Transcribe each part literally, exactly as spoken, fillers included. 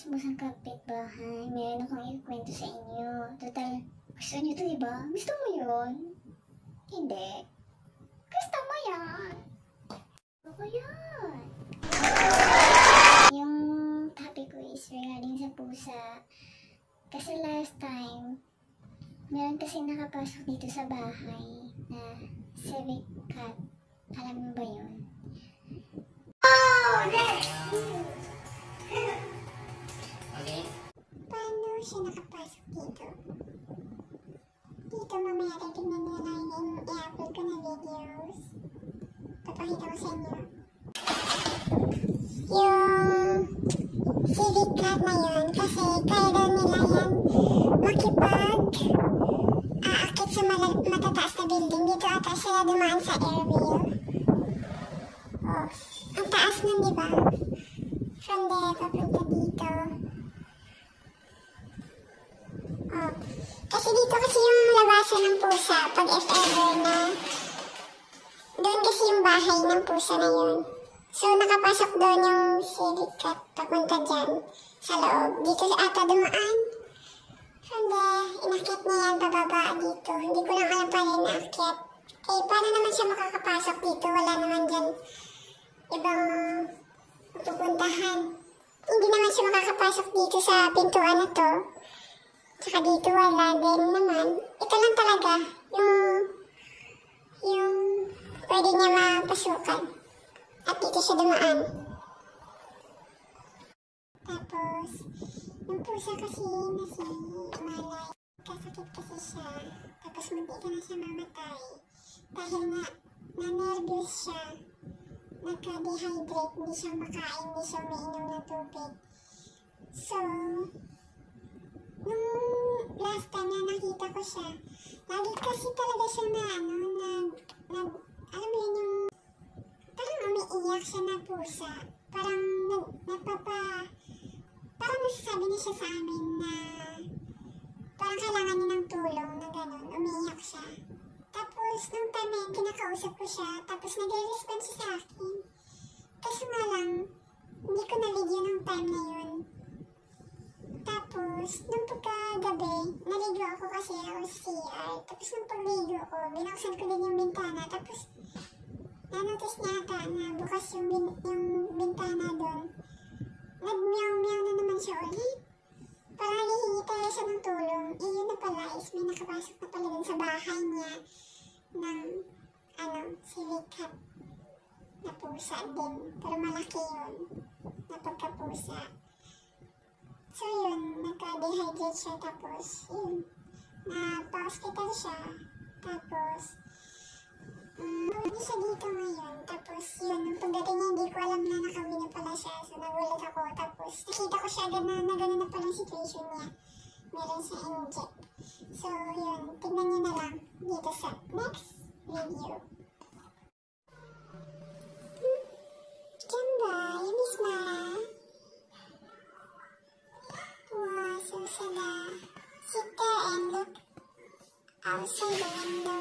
basang kapitbahay. Meron akong ikwento sa inyo. Total, gusto nyo to, diba? Gusto mo yun? Hindi. Gusto mo yan? Ako yan. Yung topic ko is regarding sa pusa. Kasi last time, meron kasi nakapasok dito sa bahay na civic cat. Alam mo ba yun? Oh, Okay. Paano siya nakapasok dito? Dito mamaya titignan nyo lang yung i-upload ko na videos. Papakita ko sa inyo. Yung civic cat na yun, kasi kaya daw nila yan makipag aakit sa matataas na building. Dito ata sila dumaan sa airwheel. Oh, ang taas nun, diba? From there, papunta dito. Oh. Kasi dito kasi yung labasan ng pusa, pag if ever na, doon kasi yung bahay ng pusa na yun. So, nakapasok doon yung civic cat, papunta dyan, sa loob. Dito ata dumaan. From there, inakit niya yan, pababa dito. Hindi ko lang alam paano inakit. Eh, paano naman siya makakapasok dito? Wala naman dyan ibang pupuntahan. Hindi naman siya makakapasok dito sa pintuan na to. Tsaka dito wala din naman. Ito lang talaga yung yung pwede niya mapasukan. At dito siya dumaan. Tapos, yung pusa kasi na si Malay, kasakit kasi siya. Tapos munti ka na siya mamatay. Dahil nga, na-nervous siya. Nagka-dehydrate, hindi siya makain, hindi siya umiinom ng tubig. So, nung last time na nakita ko siya, lagi kasi talaga siya na ano, nag, nag, alam mo yun yung, parang umiiyak siya na pusa. Parang nag, nagpapa, parang nasasabi niya siya sa amin na, parang kailangan niya ng tulong na gano'n, umiiyak siya. Tapos, nung time na yun, kinakausap ko siya, tapos nag-respond siya sa akin. Kaso nga lang, hindi ko na-video ng time na yun. Tapos, nung pagkagabi, naligo ako kasi ako sa C R. Tapos nung pagligo ko, binuksan ko din yung bintana. Tapos, nanotice niya ata na bukas yung, bin yung bintana doon. Nag-meow-meow na naman siya ulit. Parang naghihingi tayo siya ng tulong. Eh, yun na pala is may nakapasok na pala dun sa bahay niya ng, ano, civic cat na pusa din. Pero malaki yun, na pagkapusa. So yun, nagka-dehydrate siya, tapos yun, na-pa-hospital siya. Tapos, um, hindi siya dito ngayon. Tapos yun, nung pagdating niya, hindi ko alam na nakawin na pala siya. So nagulat ako. Tapos nakita ko siya agad na, na gano'n na pala situation niya. Meron siya inject. So yun, tignan niyo na lang dito sa next video. Diyan ba? Yung misma. Wow, so sana. Sit there and look outside the window.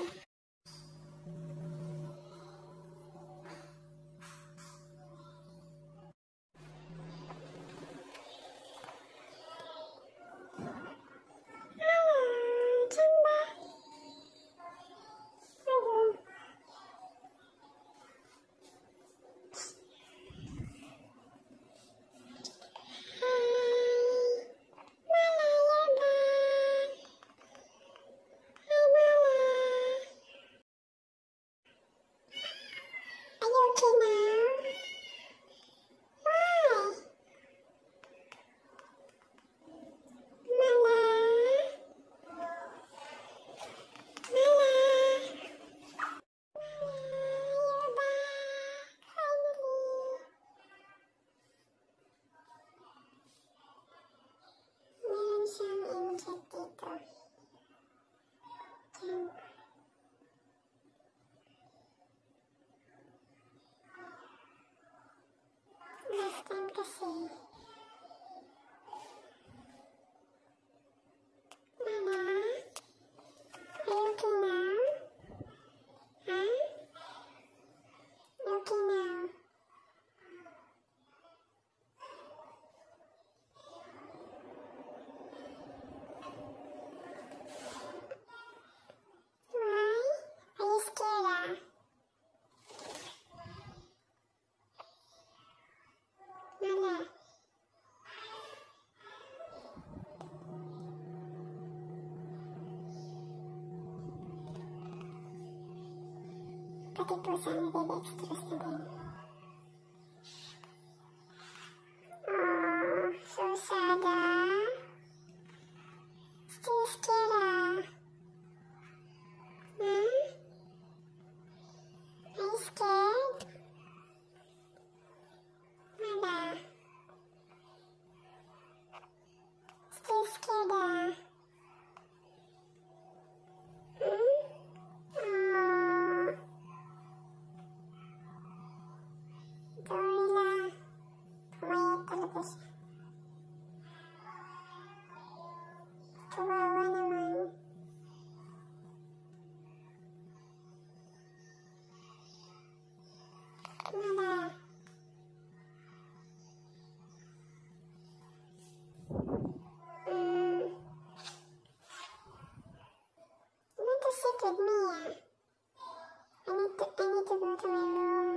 Pati po sa nade-dextrose na din. Oh, Susada. Still scared. Hmm? Are you scared? Mala. Still scared. Hmm? Oh. Gorilla. Pumayat talaga siya. Kawawa naman. Mala. Mm. You want to sit with me, ah? I need to, I need to go to my room.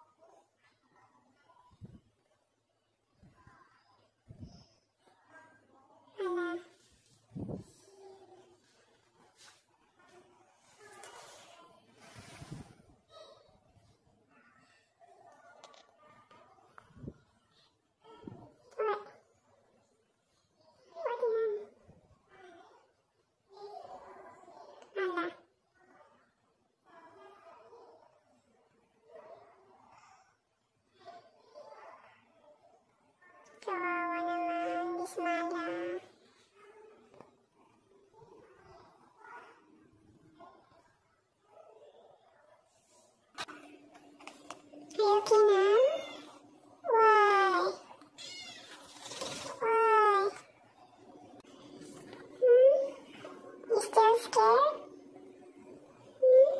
Mala. What? What do you want? Mala. Kawawa naman, Miss Mala. Are you okay now? Why? Why? Hmm? You still scared? Hmm?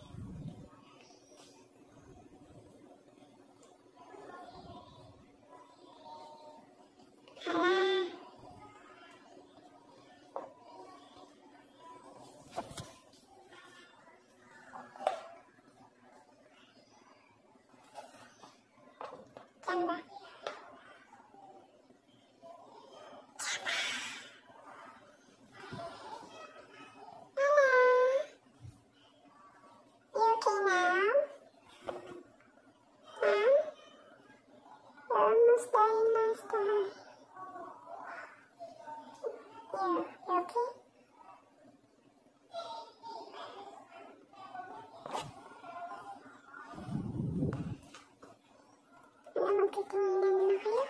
Hala. Diyan ba? Hala. You okay now? Huh? You're almost dying, Master. You, you okay? Ano, magkikinggan na kayo?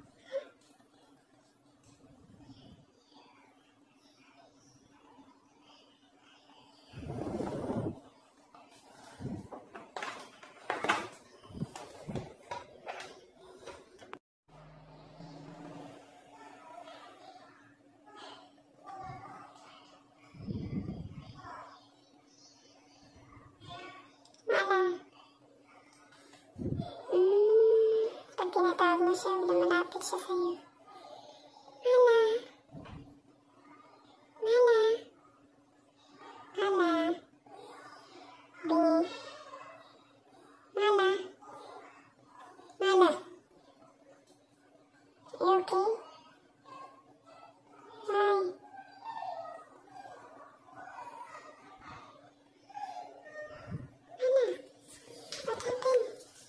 Mala. Hmm. Pag tinatawag mo siya, lumalapit siya sa'yo. Mala. Mala. Mala. Bingi. Mala. Mala. You okay? Hi. Mala. What happened?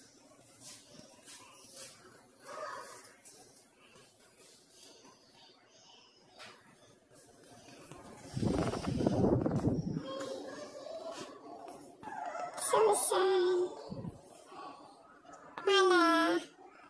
So sad. Mala.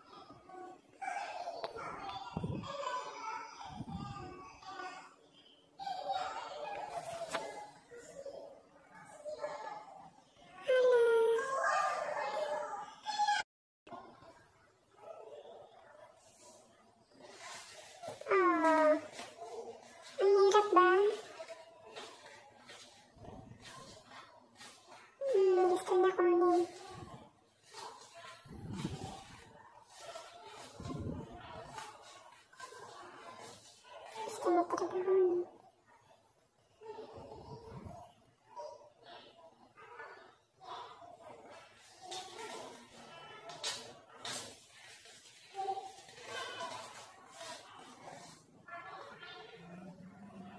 Oh, ang hirap ba? Hmm, gusto na kunin. Gusto na talaga kunin.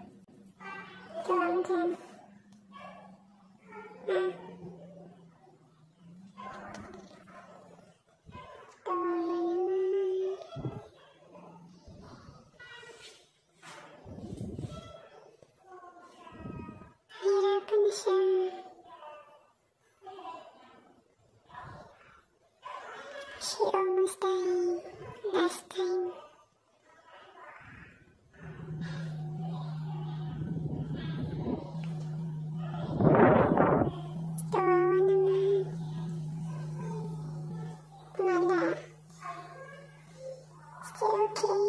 Ito lang dyan. Ah. She almost died last time. Kawawa naman. Mala. Still okay?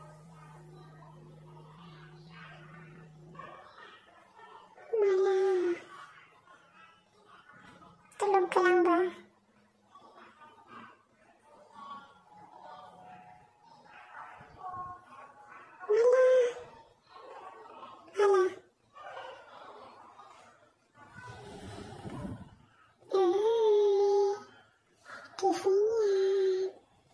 Mala. Tulog ka lang ba? Mala. Mala. Ay. Gising yan.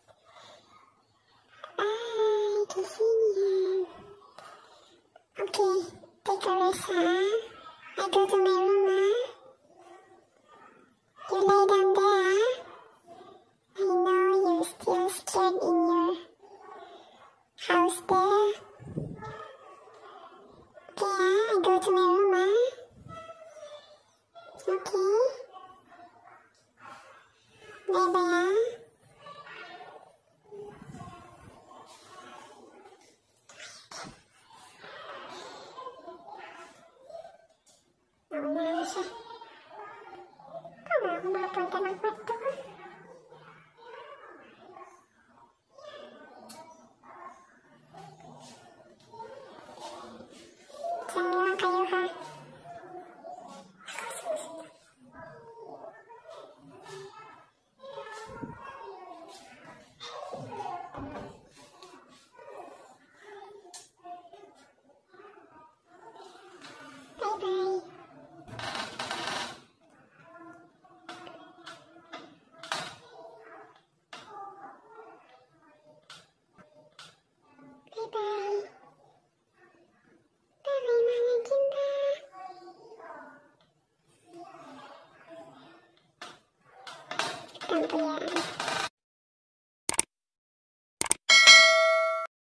Ay, gising yan. Okay, take a rest, ha? I go to my room, ha? You lay down there, ha? I know you're still scared in your house there. Okay, ha? I go to my room, ha? Okay? Bye-bye, ha? Nauna na siya. Paano ako makapunta ng kwarto ko? Diyan lang kayo, ha? Bye-bye. Bye-bye. Bye-bye, mga Gimba. Tampo yan.